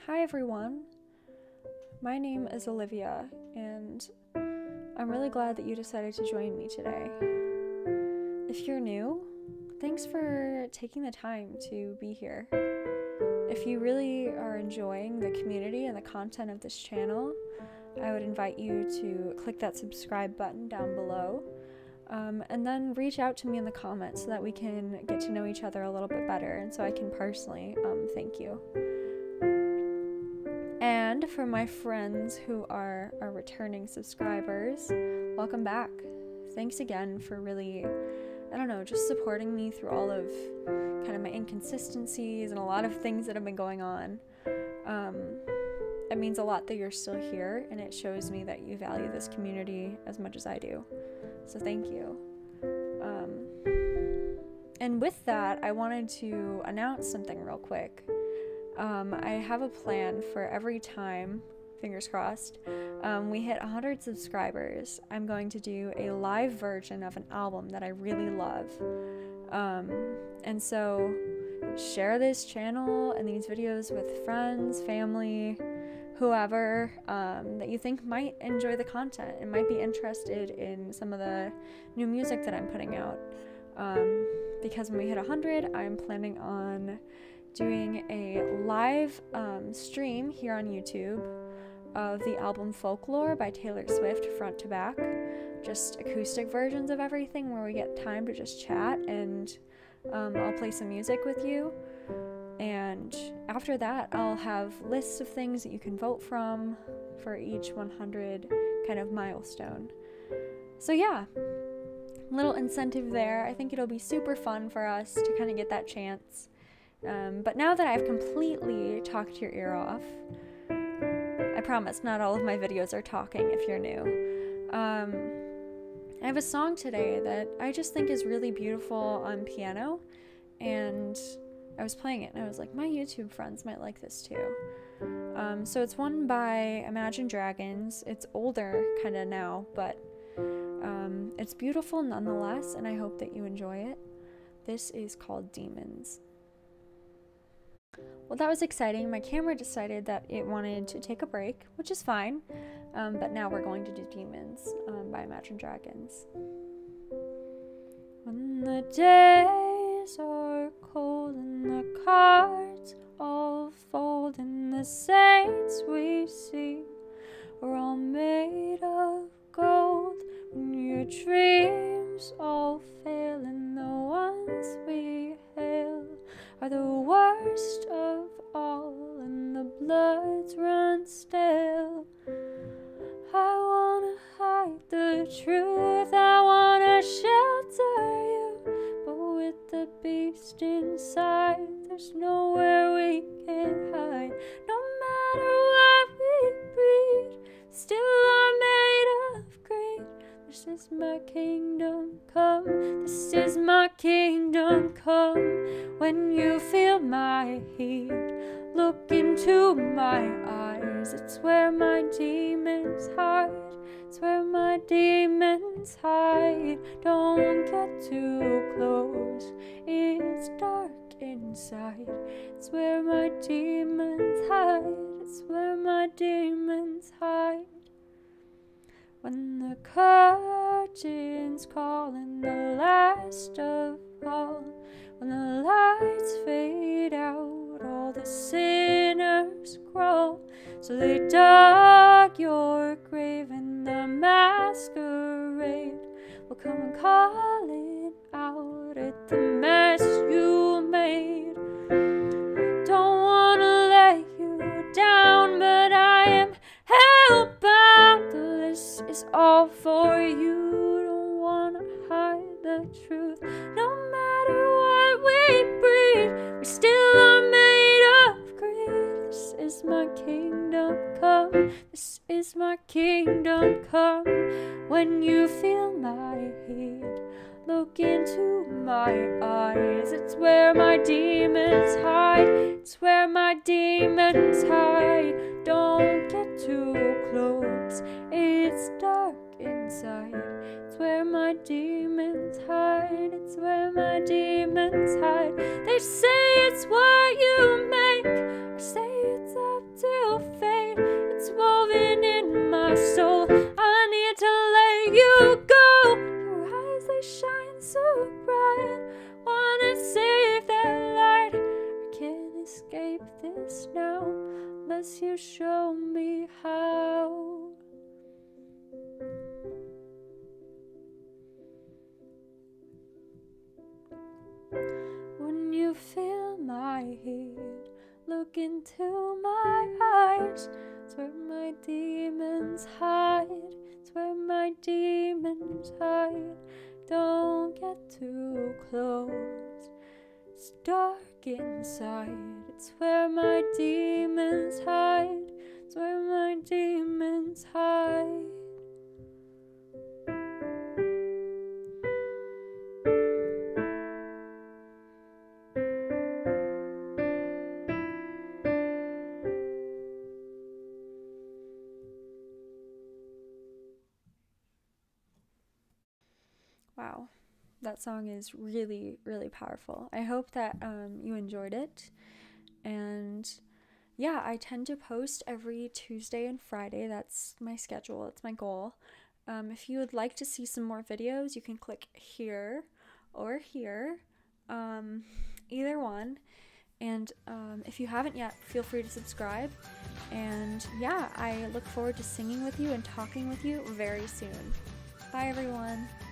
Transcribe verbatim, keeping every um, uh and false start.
Hi everyone, my name is Olivia, and I'm really glad that you decided to join me today. If you're new, thanks for taking the time to be here. If you really are enjoying the community and the content of this channel, I would invite you to click that subscribe button down below, um, and then reach out to me in the comments so that we can get to know each other a little bit better, and so I can personally um, thank you. And for my friends who are our returning subscribers, welcome back. Thanks again for really, I don't know, just supporting me through all of kind of my inconsistencies and a lot of things that have been going on. Um, it means a lot that you're still here, and it shows me that you value this community as much as I do. So thank you. Um, and with that, I wanted to announce something real quick. Um, I have a plan for every time, fingers crossed, um, we hit one hundred subscribers. I'm going to do a live version of an album that I really love. Um, and so share this channel and these videos with friends, family, whoever um, that you think might enjoy the content and might be interested in some of the new music that I'm putting out. Um, because when we hit one hundred, I'm planning on doing a live um, stream here on YouTube of the album Folklore by Taylor Swift front to back. Just acoustic versions of everything where we get time to just chat, and um, I'll play some music with you. And after that, I'll have lists of things that you can vote from for each one hundred kind of milestone. So yeah, little incentive there. I think it'll be super fun for us to kind of get that chance. Um, but now that I've completely talked your ear off, I promise not all of my videos are talking if you're new. Um, I have a song today that I just think is really beautiful on piano, and I was playing it and I was like, my YouTube friends might like this too. Um, so it's one by Imagine Dragons. It's older kind of now, but um, it's beautiful nonetheless, and I hope that you enjoy it. This is called Demons. Well, that was exciting. My camera decided that it wanted to take a break, which is fine, um, but now we're going to do Demons um, by Imagine Dragons. When the days are cold and the cards all fold and the saints we see are all made of gold, when your dreams all fail and the ones we hail are the worst of all, and the bloods run stale. I wanna hide the truth, I wanna shelter you, but with the beast inside, there's nowhere we can hide. No matter what we breed, still are made of greed. This is my kingdom come, this is my kingdom come. When you feel my heat, look into my eyes. It's where my demons hide, it's where my demons hide. Don't get too close, it's dark inside. It's where my demons hide, it's where my demons hide. When the curtains call and the last of all, when the lights fade out, all the sinners crawl. So they dug your grave, and the masquerade will come and call it out at the mess you made. Don't wanna let you down, but I am hellbound. This is all for you. Don't wanna hide the truth. No matter what we breed, we still are made of greed. This is my kingdom come, this is my kingdom come. When you feel my heat, look into my eyes. It's where my demons hide, it's where my demons hide. Don't get too close, it's dark inside. It's where my demons hide, it's where my demons hide. They say it's what you make, or say it's up to too bright. Wanna save that light. I can't escape this now unless you show me how. When you feel my heat, look into my eyes. It's where my demons hide. It's where my demons hide. Don't get too close. It's dark inside. It's where my demons hide. It's where my demons hide. Wow, that song is really, really powerful. I hope that um, you enjoyed it. And yeah, I tend to post every Tuesday and Friday. That's my schedule. It's my goal. Um, if you would like to see some more videos, you can click here or here, um, either one. And um, if you haven't yet, feel free to subscribe. And yeah, I look forward to singing with you and talking with you very soon. Bye, everyone.